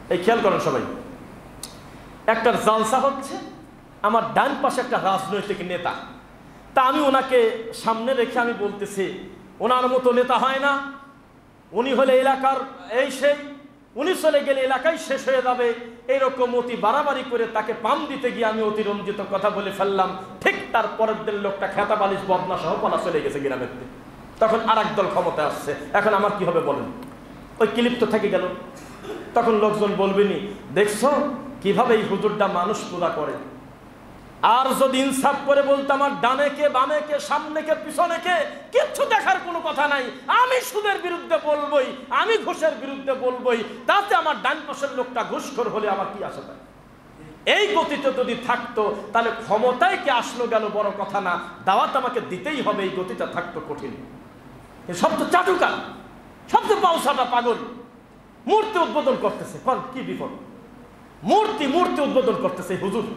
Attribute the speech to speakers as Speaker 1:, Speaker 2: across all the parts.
Speaker 1: এই খেয়াল করেন সবাই, একটা জালসা হচ্ছে, আমার ডান পাশে একটা রাজনৈতিক নেতা, তা আমি ওনাকে সামনে রেখে আমি বলতেছি ওনার মতো নেতা হয় না, উনি হলে এলাকার এই সেই, উনি চলে গেলে এলাকায় শেষ হয়ে যাবে, এইরকম অতি বাড়াবাড়ি করে তাকে পাম দিতে গিয়ে আমি অতিরঞ্জিত কথা বলে ফেললাম। ঠিক তার পরের দিন লোকটা খেতা বালিশ বদনা সহ পলা চলে গেছে গ্রামের দিকে। তখন আর একদল ক্ষমতায় আসছে, এখন আমার কি হবে বলেন? ওই ক্লিপ তো থেকে গেল। তখন লোকজন বলবেনি দেখছো কিভাবে এই হুজুরটা মানুষ পূজা করে। আর যদি ইনসাফ করে বলতো আমার ডানে কে বামে কে সামনে কে পিছনে কে কিচ্ছু দেখার কোনো কথা নাই, আমি সুদের বিরুদ্ধে বলবই, আমি ঘুষের বিরুদ্ধে বলবই, তাতে আমার ডান পাশের লোকটা ঘুষখোর হলে আমার কি আসে তাই? এই গতিতে যদি থাকতো তাহলে ক্ষমতায় কে আসলো গেল বড় কথা না, দাওয়াত আমাকে দিতেই হবে, এই গতিটা থাকতো কঠিন। সব তো চাটুকা, সব তো পাউসাটা পাগল, মূর্তি উদ্বোধন করতেছে। কোন কি বিপদ? মূর্তি উদ্বোধন করতেছে হুজুর।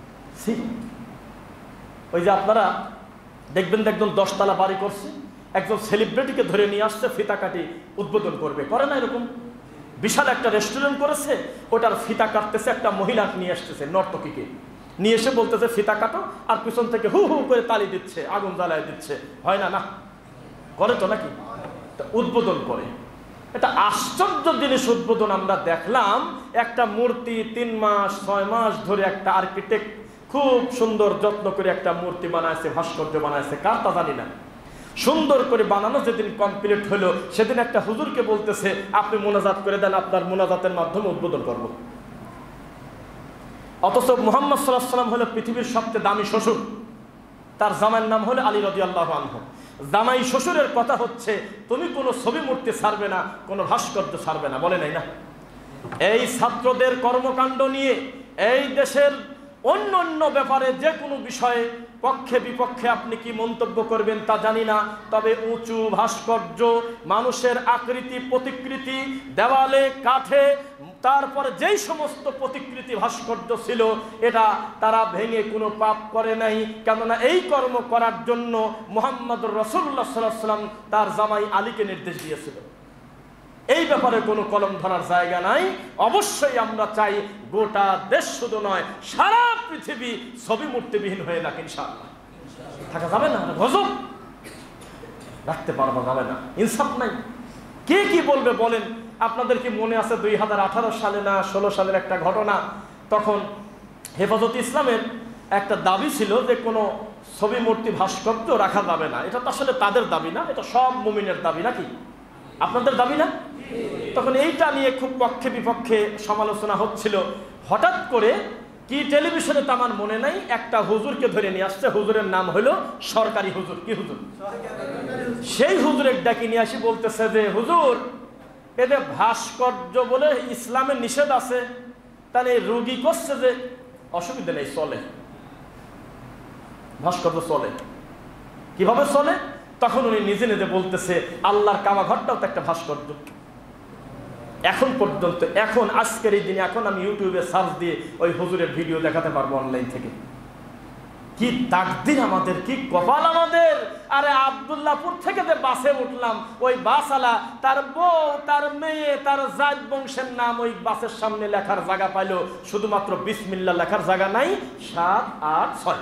Speaker 1: ওই যে আপনারা দেখবেন 10 তলা বাড়ি করছে, একজন সেলিব্রিটিকে ধরে নিয়ে আসছে ফিতা কাটি উদ্বোধন করবে, করে না এরকম? বিশাল একটা রেস্টুরেন্ট করেছে, ওটার ফিতা কাটতেছে একটা মহিলা নিয়ে আসতেছে, নর্তকীকে নিয়ে এসে বলতেছে ফিতা কাটো, আর পিছন থেকে হু হু করে তালি দিচ্ছে, আগুন জ্বালায় দিচ্ছে। হয় না? না করে তো নাকি? উদ্বোধন করে। এটা আশ্চর্য জিনিস উদ্বোধন আমরা দেখলাম। একটা মূর্তি 3 মাস 6 মাস ধরে একটা আর্কিটেক্ট খুব সুন্দর যত্ন করে একটা মূর্তি বানাইছে, ভাস্কর্য বানাইছে, কার তা জানি না। সুন্দর করে বানানো যেদিন কমপ্লিট হলো সেদিন একটা হুজুরকে বলতেছে আপনি মোনাজাত করে দেন, আপনার মোনাজাতের মাধ্যমে উদ্বোধন করব। অথচ মুহাম্মদ সাল্লাল্লাহু আলাইহি ওয়াসাল্লাম হলো পৃথিবীর সবচেয়ে দামি শ্বশুর, তার জামাইয়ের নাম হলো আলী রাদিয়াল্লাহু আনহু। জামাই শ্বশুরের কথা হচ্ছে তুমি কোনো ছবি মূর্তি ছাড়বে না, কোনো ভাস্কর্য ছাড়বে না, বলে নাই না? এই ছাত্রদের কর্মকাণ্ড নিয়ে এই দেশের অন্য ব্যাপারে যে কোনো বিষয়ে পক্ষে বিপক্ষে আপনি কি মন্তব্য করবেন তা জানি না, তবে উঁচু ভাস্কর্য, মানুষের আকৃতি প্রতিকৃতি, দেওয়ালে কাঠে, তারপরে যেই সমস্ত প্রতিকৃতি ভাস্কর্য ছিল এটা তারা ভেঙে কোনো পাপ করে নাই। কেননা এই কর্ম করার জন্য মুহাম্মদুর রাসূলুল্লাহ সাল্লাল্লাহু আলাইহি ওয়াসাল্লাম তার জামাই আলীকে নির্দেশ দিয়েছিল। এই ব্যাপারে কোনো কলম ধরার জায়গা নাই। অবশ্যই আমরা চাই গোটা দেশ শুধু নয় সারা পৃথিবী ছবি মূর্তিবিহীন হয়ে যাক ইনশাআল্লাহ। থাকা যাবে না, গজব রাখতে পারবো যাবে না, ইনসাফ নাই। কে কি বলবে বলেন? আপনাদের কি মনে আছে 2018 সালে না 16 সালের একটা ঘটনা? তখন হেফাজত ইসলামের একটা দাবি ছিল যে কোনো ছবি মূর্তি ভাস্কর্য রাখা যাবে না। এটা তো আসলে তাদের দাবি না, এটা সব মুমিনের দাবি, নাকি আপনাদের দাবি না? তখন এইটা নিয়ে খুব পক্ষে বিপক্ষে সমালোচনা হচ্ছিল। হঠাৎ করে কি টেলিভিশনে তো আমার মনে নাই, একটা হুজুরকে ধরে নিয়ে আসছে, হুজুরের নাম হলো সরকারি হুজুর। কি হুজুর? সেই হুজুরের ডাকি নিয়ে আসি বলতেছে যে হুজুর এদের ভাস্কর্য বলে ইসলামে নিষেধ আছে, তাহলে রুগী করছে যে অসুবিধা নেই, চলে, ভাস্কর্য চলে। কিভাবে চলে? তখন উনি নিজে নিজে বলতেছে আল্লাহর কাবাঘরটাও তো একটা ভাস্কর্য। এখন পর্যন্ত, এখন আজকের এই দিনে, এখন আমি ইউটিউবে সার্চ দিয়ে ওই হুজুরের ভিডিও দেখাতে পারবো অনলাইন থেকে। কি তাকদীর আমাদের, কি কপাল আমাদের। আরে আব্দুল্লাহপুর থেকে যে বাসে উঠলাম, ওই বাসওয়ালা তার বউ, তার মেয়ে, তার জাত বংশের নাম ওই বাসের সামনে লেখার জায়গা পাইলো, শুধুমাত্র বিসমিল্লাহ লেখার জায়গা নাই। 7, 8, 6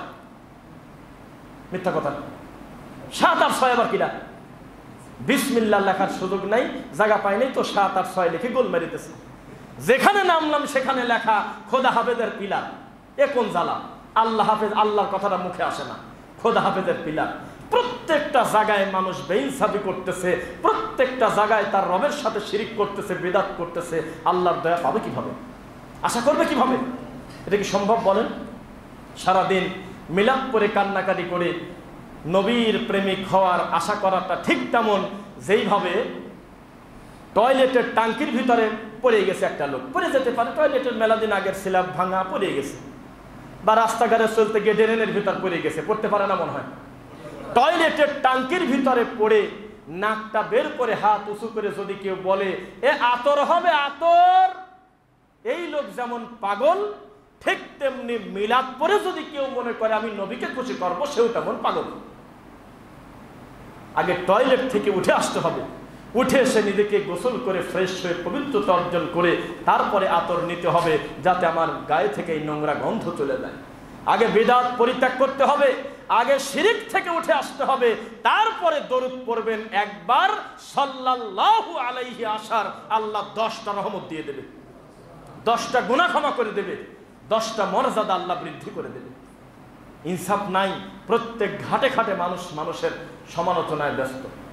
Speaker 1: মিথ্যা কথা। 7 আর 6 আবার কিনা? বিসমিল্লাহ লেখার সুযোগ নাই, জায়গা পাই নাই তো 7 আর 6 লিখে গোল মেরিতেছে। যেখানে নামলাম সেখানে লেখা খোদা হাফেজের পিলার। এ কোন জ্বালা! আল্লাহ হাফেজ, আল্লাহর কথাটা মুখে আসে না, খোদা হাফেজের পিলার। প্রত্যেকটা জায়গায় মানুষ বেইনসাফি করতেছে, প্রত্যেকটা জায়গায় তার রবের সাথে শিরিক করতেছে, বিদআত করতেছে। আল্লাহর দয়া পাবে কিভাবে? আশা করবে কিভাবে? এটা কি সম্ভব বলেন? সারাদিন মিলাদ পরে কান্নাকাটি করে নবীর প্রেমিক হওয়ার আশা করাটা ঠিক তেমন যেইভাবে টয়লেটের টাঙ্কির ভিতরে পড়ে গেছে একটা লোক, পড়ে যেতে পারে, টয়লেটের মেলা দিন আগের স্ল্যাব ভাঙা পড়ে গেছে, বা রাস্তাঘাটে চলতে গিয়ে ড্রেনের ভিতর পড়ে গেছে, পড়তে পারে না মনে হয়। টয়লেটের টাঙ্কির ভিতরে পড়ে নাকটা বের করে হাত উঁচু করে যদি কেউ বলে এ আতর হবে আতর, এই লোক যেমন পাগল, ঠিক তেমনি মিলাদ পরে যদি কেউ মনে করে আমি নবীকে খুশি করবো, সেও তেমন পাগল। আগে টয়লেট থেকে উঠে আসতে হবে, উঠে এসে নিজেকে গোসল করে ফ্রেশ হয়ে পবিত্রতা অর্জন করে তারপরে আতর নিতে হবে, যাতে আমার গায়ে থেকে এই নোংরা গন্ধ চলে যায়। আগে বিদআত পরিত্যাগ করতে হবে, আগে শিরিক থেকে উঠে আসতে হবে, তারপরে দরুদ পড়বেন একবার সাল্লাল্লাহু আলাইহি আসার আল্লাহ 10টা রহমত দিয়ে দেবে, 10টা গুনাহ ক্ষমা করে দেবে, 10টা মর্যাদা আল্লাহ বৃদ্ধি করে দেবে। ইনসাফ নাই, প্রত্যেক ঘাটে ঘাটে মানুষ মানুষের সমালোচনায় ব্যস্ত।